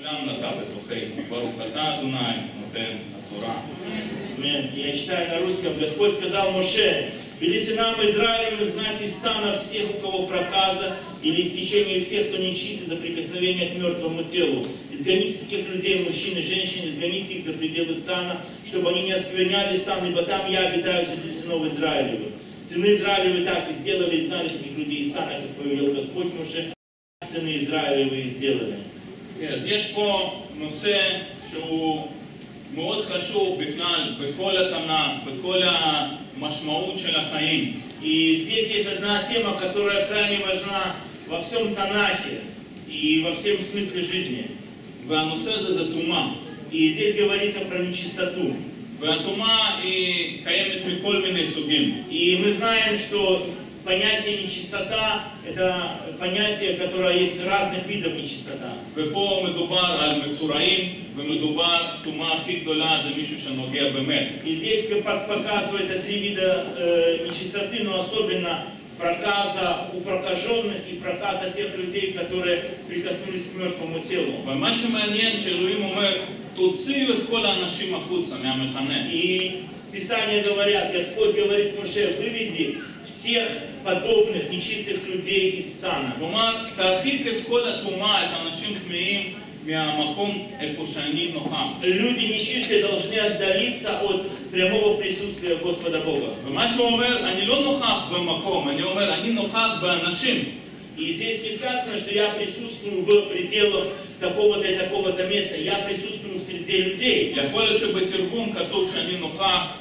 Я читаю на русском. Господь сказал Моше: «Вели сынам Израилевым знать из стана всех, у кого проказа, или истечение всех, кто нечист за прикосновение к мертвому телу. Изгоните таких людей, мужчин и женщин, изгоните их за пределы стана, чтобы они не оскверняли стан, ибо там я обитаю среди сынов Израилевых. Сыны Израилевы так и сделали, изгнали таких людей из стана, как повелел Господь Моше, сыны Израилевы сделали». אז יש פה נושא שהוא מאוד חשוב בכלל בכל התנ"ך, בכל המשמעות של החיים. И здесь есть одна тема, которая крайне важна во всем Танахе и во всем смысле жизни. והנושא הזה זה טומאה. И здесь говорится про нечистоту. והטומאה היא קיימת מכל מיני סוגים. И мы знаем, что понятие нечистота – это понятие, которое есть разных видов нечистота. ופה מדובר על מצורעים, ומדובר, טומאה הכי גדולה זה מישהו שנוגע באמת. И здесь показывается три вида нечистоты, но особенно проказа у прокаженных и проказа тех людей, которые прикоснулись к мертвому телу. ומה שמעניין שאלוהים אומר, תוציאו את כל האנשים החוצה מהמחנה. И Писания говорят, Господь говорит Моше: выведи всех подобных нечистых людей из стана. כלומר, תרחיק את כל הטומאה, את האנשים טמאים, מהמקום איפה שאני נוכח. Люди нечистые должны отдалиться от прямого присутствия Господа Бога. ומה שהוא אומר, אני לא נוכח במקום, אני אומר, אני נוכח באנשים. И здесь не сказано, что я присутствую в пределах такого-то и такого-то места. Я присутствую в среде людей. יכול להיות שבתרגום כתוב שאני נוכח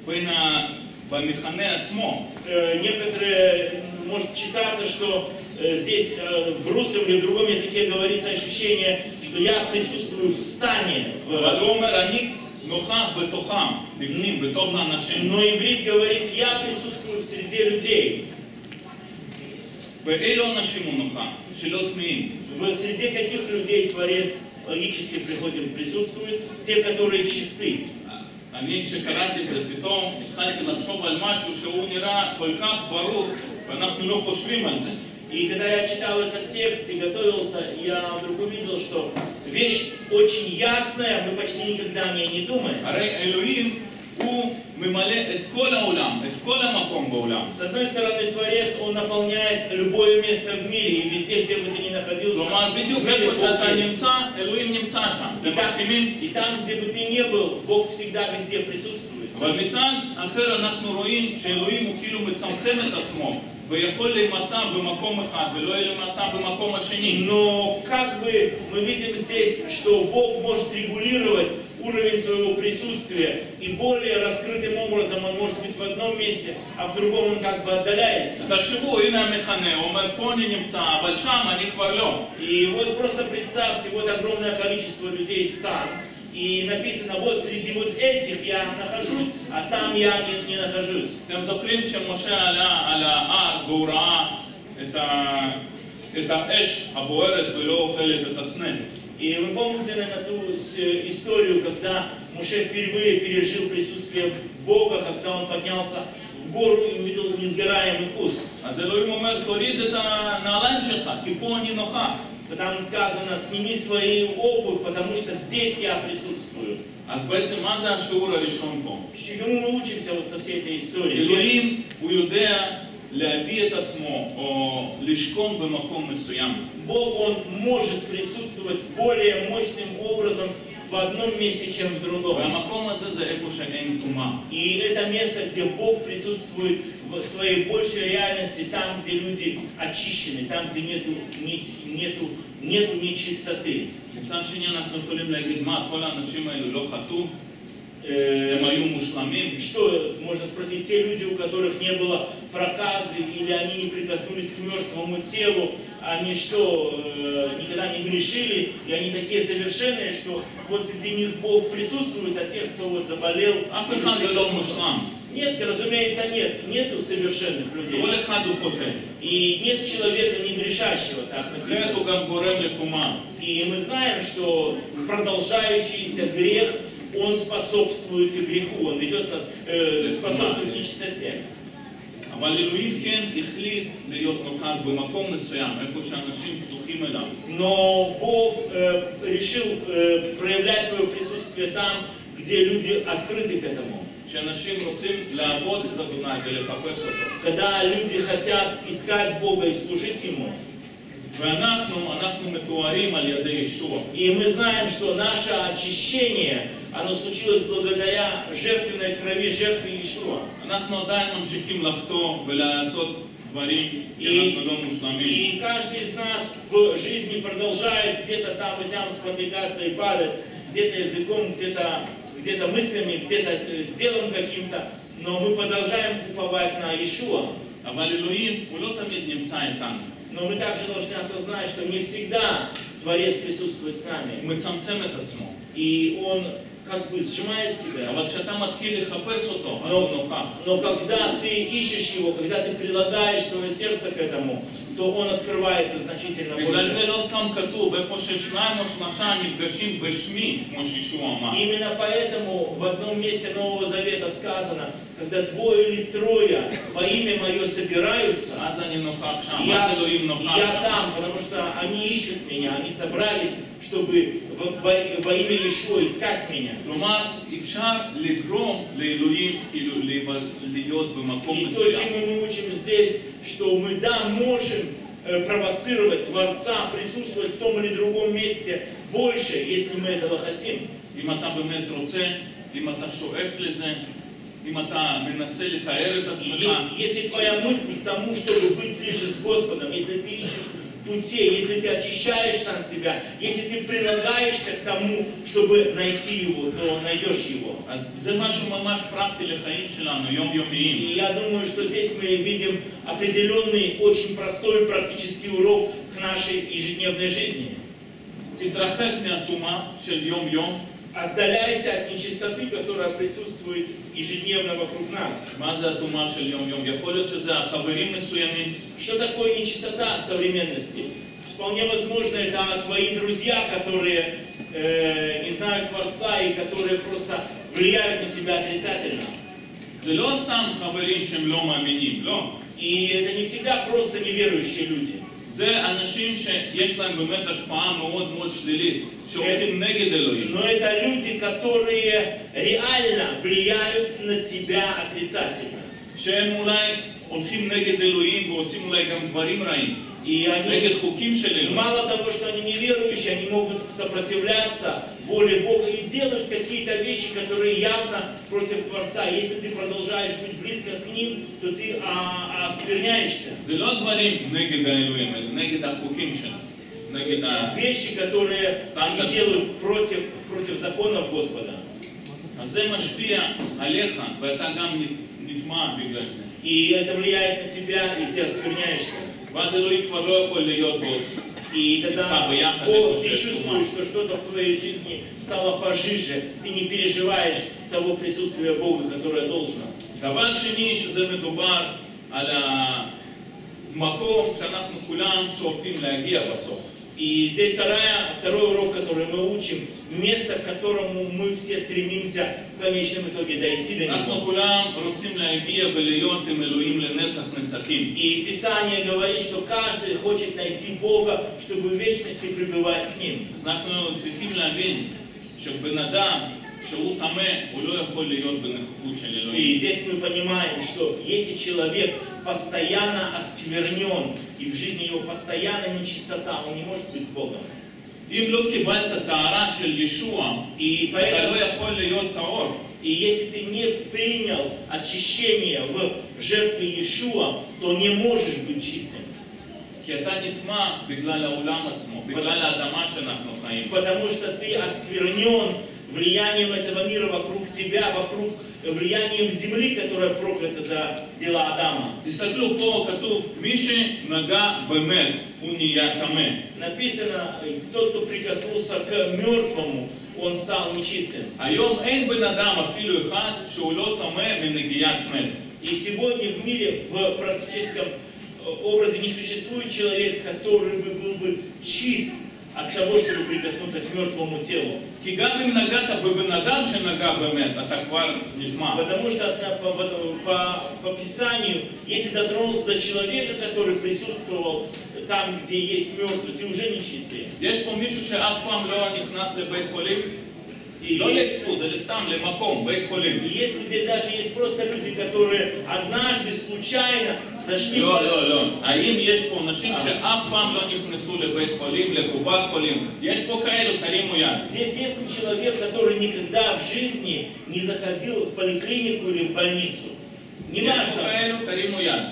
במחנה עצמו. Некоторые, может читаться, что здесь в русском или в другом языке говорится ощущение, что я присутствую в стане. אבל הוא אומר, אני נוכח בתוכם, בפנים, בתוך האנשים. Но иврит говорит, я присутствую в среде людей. באילו אנשים הוא נוכח? שלא טמאים. В среде каких людей Творец логически присутствует? Те, которые чисты. אני כשקראתי את זה פתאום התחלתי לחשוב על משהו שהוא נראה כל כך ברור ואנחנו לא חושבים על זה. И когда я читал этот текст и готовился, я вдруг увидел, что вещь очень ясная, мы почти никогда о ней не думаем. הרי אלוהים הוא ממלא את כל העולם, את כל המקום בעולם. С одной стороны, Творец, он наполняет любое место в мире, и везде, где бы ты ни находился. כלומר, בדיוק איפה שאתה נמצא, אלוהים נמצא שם. אתם מסכימים? И там, где бы ты ни был, Бог всегда везде присутствует. אבל מצד אחר אנחנו רואים שאלוהים הוא כאילו מצמצם את עצמו. ויכול להימצא במקום אחד ולא להימצא במקום השני. Но как бы мы видим здесь, что Бог может регулировать уровень своего присутствия, и более раскрытым образом он может быть в одном месте, а в другом он как бы отдаляется. תחשבו, הנה המחנה, הוא אומר, פה אני נמצא, אבל שם אני כבר לא. И вот просто представьте, вот огромное количество людей стан, и написано, вот среди вот этих я нахожусь, а там я не нахожусь. אתם זוכרים כשמשה עלה על ההר והוא ראה את האש הבוערת ולא אוכלת את הסנה. И вы помните, наверное, ту историю, когда Моше впервые пережил присутствие Бога, когда он поднялся в гору и увидел несгораемый куст. אז אלוהים אומר, תוריד את הנעליים שלך, כי פה אני נוכח. Там сказано, сними свою обувь, потому что здесь я присутствую. אז בעצם מה זה השיעור הראשון פה? Чему мы учимся вот со всей этой историей? אלוהים הוא יודע להביא את עצמו או לשכון במקום מסוים. Бог, он может присутствовать более мощным образом в одном месте, чем в другом. והמקום הזה זה איפה שאין טומאה. И это место, где Бог присутствует в своей большей реальности, там, где люди очищены, там, где нету нечистоты. מצד שני אנחנו יכולים להגיד, מה, כל האנשים האלו לא חטאו? הם היו מושלמים? Что, можно спросить, те люди, у которых не было проказы, или они не прикоснулись к мертвому телу, они что, никогда не грешили, и они такие совершенные, что вот среди них Бог присутствует, а тех, кто вот заболел... אף אחד לא מושלם. Нет, разумеется, нету совершенных людей. כל אחד הוא חוטא. И нет человека не грешащего, так написано. חטא הוא גם גורם לטומאה. И мы знаем, что продолжающийся грех, он способствует к греху, он ведет нас, способствует к нечистоте. אבל אלוהים כן החליט להיות נוכח במקום מסוים, איפה שאנשים פתוחים אליו. Но Бог решил проявлять свое присутствие там, где люди открыты к этому. שאנשים רוצים לעבוד את אדוני ולחפש אותו. Когда люди хотят искать Бога и служить Ему. ואנחנו מתוארים על ידי ישוע. И мы знаем, что наше очищение, оно случилось благодаря жертвенной крови, жертве Иешуа. אנחנו עדיין ממשיכים לחטוא ולעשות דברים, כי אנחנו לא מושלמים. И каждый из нас в жизни продолжает где-то там и сям спотыкаться и падать, где-то языком, где-то мыслями, где-то делом каким-то, но мы продолжаем уповать на Иешуа. אבל אלוהים הוא לא תמיד נמצא איתנו. Но мы также должны осознать, что не всегда Творец присутствует с нами. הוא מצמצם את עצמו. И Он как бы сжимает себя. אבל כשאתה מתחיל לחפש אותו, אז הוא נוכח. Но когда ты ищешь Его, когда ты прилагаешь свое сердце к этому, то Он открывается значительно больше. בגלל זה לא סתם כתוב, איפה ששניים או שלושה נפגשים בשמי, כמו שישוע אמר. Именно поэтому в одном месте Нового Завета сказано, когда двое или трое во имя Мое собираются, אז אני נוכח שם, אז אלוהים נוכח я שם. там, потому что они ищут меня, они собрались, чтобы во имя Иешуа искать меня. כלומר, אפשר לגרום לאלוהים כאילו להיות במקום И то, מסוים. чему мы учим здесь, что мы, да, можем провоцировать Творца, присутствовать в том или другом месте больше, если мы этого хотим. אם אתה באמת רוצה, אם אתה שואף לזה, אם אתה מנסה לתאר את עצמך, Если твоя мысль к тому, чтобы быть ближе с Господом, если ты ищешь путей, если ты очищаешь сам себя, если ты прилагаешься к тому, чтобы найти Его, то найдешь Его. אז זה משהו ממש פרקטי לחיים שלנו, יומיומיים. И я думаю, что здесь мы видим определенный, очень простой практический урок к нашей ежедневной жизни. תתרחק מהטומאה של יום-יום. Отдаляйся от нечистоты, которая присутствует ежедневно вокруг нас. מה זה הטומאה של יום-יום? יכול להיות שזה החברים מסוימים. Что такое нечистота современности? Вполне возможно, это твои друзья, которые не знают Творца и которые просто влияют на тебя отрицательно. זה לא סתם חברים שהם לא מאמינים, לא. И это не всегда просто неверующие люди. זה אנשים שיש להם באמת השפעה מאוד מאוד שלילית, שהולכים נגד אלוהים. Но это люди, которые реально влияют на тебя отрицательно. שהם אולי הולכים נגד אלוהים ועושים אולי גם דברים רעים. И נגד חוקים של אלוהים. мало того, что они неверующие, они могут сопротивляться воле Бога и делают какие-то вещи, которые явно против Творца. Если ты продолжаешь быть близко к ним, то ты оскверняешься. זה לא דברים נגד האלוהים, אלא נגד החוקים שלנו. נגד Вещи, которые они делают против законов Господа. אז זה משפיע עליך, ואתה גם נטמע בגלל זה. И это влияет на тебя, и ты оскверняешься. ואז אלוהים כבר לא יכול להיות בו. И тогда ты чувствуешь, что что-то в твоей жизни стало пожиже, ты не переживаешь того присутствия Бога, которое должно. דבר שני, שזה מדובר על המקום שאנחנו כולם שואפים להגיע בסוף. И здесь второй урок, который мы учим, место, к которому мы все стремимся в конечном итоге дойти до אנחנו него. כולם רוצים להגיע ולהיות עם אלוהים לנצח נצחים. И Писание говорит, что каждый хочет найти Бога, чтобы в вечности пребывать с Ним. אז אנחנו צריכים להבין שבן אדם שהוא טמא, הוא לא יכול להיות בנוכחות של И אלוהים. здесь мы понимаем, что если человек постоянно осквернен, и в жизни его постоянно нечистота, он не может быть с Богом. אם לא קיבלת טהרה של ישוע, И אתה לא поэтому, יכול להיות טהור. и если ты не принял очищение в жертве Иешуа, то не можешь быть чистым. כי אתה נטמע בגלל העולם עצמו, בגלל האדמה שאנחנו חיים. Потому что ты осквернен влиянием этого мира вокруг тебя, влиянием земли, которая проклята за дела Адама. תסתכלו פה כתוב, מי שנגע באמת הוא נהיה טמא. Написано, тот, кто прикоснулся к мертвому, он стал нечистым. היום אין בן אדם אפילו אחד שהוא לא טמא מנגיעת מת. И сегодня в мире, в практическом образе не существует человек, который был бы чист от того, чтобы прикоснуться к мертвому телу. כי גם אם נגעת בבן אדם שנגע באמת, אתה כבר נטמע. Потому что по Писанию, если дотронулся до человека, который присутствовал там, где есть мертвый, ты уже нечистый. יש פה מישהו שאף פעם לא נכנס לבית חולים? לא לאשפוז, אלא סתם למקום, בית חולים. И если здесь даже есть просто люди, которые однажды случайно зашли... לא. האם יש פה אנשים שאף פעם לא נכנסו לבית חולים, לקופת חולים? יש פה כאלו, תרימו יד. Здесь есть человек, который никогда в жизни не заходил в поликлинику или в больницу. יש פה כאלו, תרימו יד.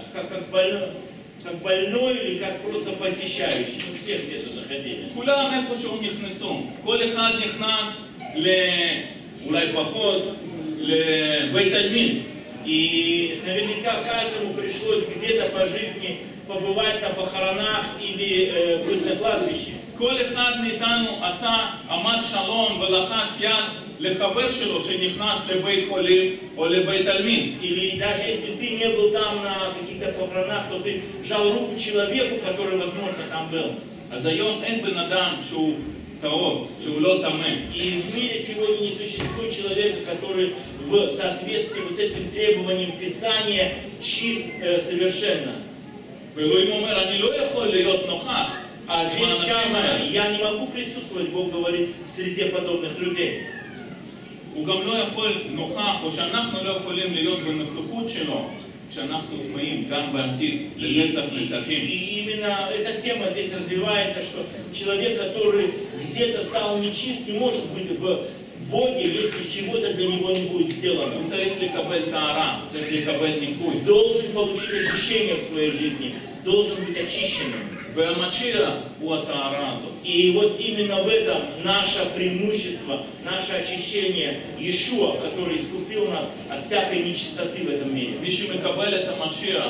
Как больной или как просто посещающий. Ну, все где-то заходили. כולם איפשהו נכנסו. כל אחד נכנס אולי פחות לבית עלמין. И наверняка каждому пришлось где-то по жизни побывать на похоронах или быть на кладбище. כל אחד מאיתנו עמד שלום ולחץ יד לחבר שלו שנכנס לבית חולים או לבית עלמין. Или даже если ты не был там на каких-то похоронах, то ты жал руку человеку, который, возможно, там был. אז היום אין бен אדם שהוא טהור, שהוא לא טמא. И в мире сегодня не существует человека, который в соответствии с этим требованием Писания чист совершенно. ואלוהים אומר, אני לא יכול להיות נוכח. А здесь сказано, я не могу присутствовать, Бог говорит, в среде подобных людей. הוא גם לא יכול נוכח, או שאנחנו לא יכולים להיות בנוכחות שלו, כשאנחנו טמאים גם בעתיד, לנצח נצחים. И именно эта тема здесь развивается, что человек, который где-то стал нечист, не может быть в Боге, если чего-то для него не будет сделано. הוא צריך לקבל טהרה, צריך לקבל ניקוי. Должен получить очищение в своей жизни, должен быть очищенным. והמשיח הוא הטהרה הזאת. И вот именно в этом наше преимущество, наше очищение Иешуа, который искупил нас от всякой нечистоты в этом мире. מי שמקבל את המשיח,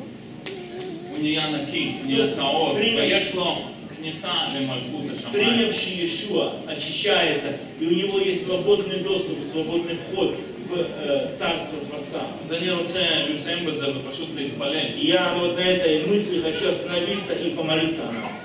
הוא נהיה נקי, נהיה טהור, ויש לו כניסה למלכות השמיים. Принявший Иешуа очищается, и у него есть свободный доступ, свободный вход в Царство Творца. אז אני רוצה לסיים בזה ופשוט להתפלל. Я вот на этой мысли хочу остановиться и помолиться о нас.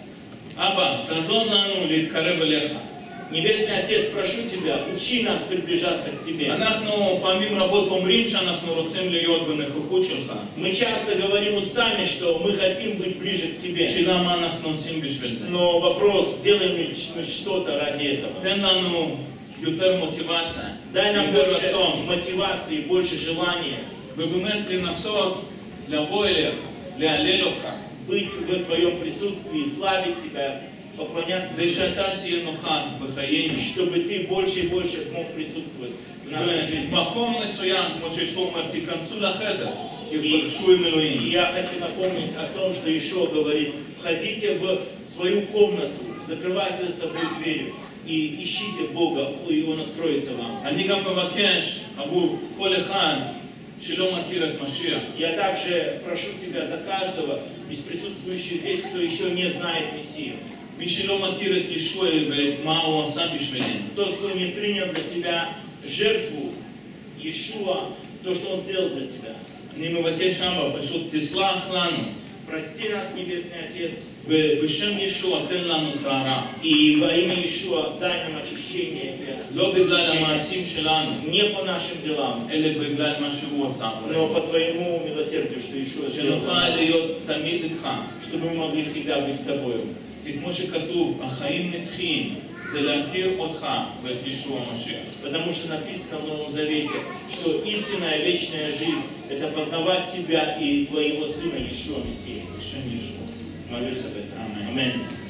אבא, תעזור לנו להתקרב אליך. Небесный Отец, прошу Тебя, учи нас приближаться к Тебе. אנחנו פעמים רבות אומרים שאנחנו רוצים להיות בנוכחות שלך. Мы часто говорим устами, что мы хотим быть ближе к Тебе. שאלה מה אנחנו עושים בשביל זה. Но вопрос, делаем ли мы что-то ради этого? תן לנו יותר מוטיבציה, Дай нам יותר больше רצון, мотивации, больше желания ובאמת לנסות לבוא אליך, להלל אותך, быть в Твоем присутствии, славить Тебя, поклоняться כדי Тебе, שאתה תהיה нוכח בחיינו. чтобы Ты больше и больше мог присутствовать в нашей жизни. במקום מסוים, כמו שישוע אומר, תיכנסו לחדר, תפגשו עם אלוהים. И я хочу напомнить о том, что Иешуа говорит, входите в свою комнату, закрывайте за собой дверь и ищите Бога, и Он откроется вам. אני גם מבקש עבור כל אחד שלא מכיר את משיח. Я также прошу Тебя за каждого из присутствующих здесь, кто еще не знает Мессию. מי שלא מכיר את ישוע ומה הוא עשה בשבילנו. Тот, кто не принял для себя жертву Иешуа, то, что Он сделал для тебя. אני מבקש אבא, פשוט תסלח לנו. Прости нас, Небесный Отец, ובשם ישוע תן לנו טהרה. и во имя Иешуа дай нам очищение. לא בגלל המעשים שלנו, Не по нашим делам, אלא בגלל מה שהוא עשה. но по Твоему милосердию, что Иешуа сделал, שנוכל להיות תמיד איתך. чтобы мы могли всегда быть с Тобою. כי כמו שכתוב, החיים נצחיים זה להכיר אותך ואת ישוע המשיח. Потому что написано в Новом Завете, что истинная вечная жизнь – это познавать Тебя и Твоего Сына Иешуа Мессия. בשם ישוע. Молюсь об этом. Аминь. Аминь.